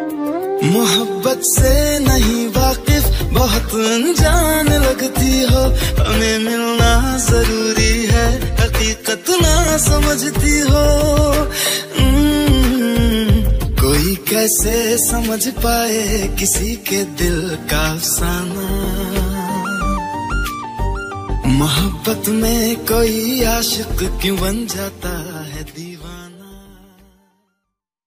मोहब्बत से नहीं वाकिफ, बहुत अनजान लगती हो, हमें मिलना जरूरी है, हकीकत ना समझती हो। कोई कैसे समझ पाए किसी के दिल का अफसाना, मोहब्बत में कोई आशिक क्यों बन जाता।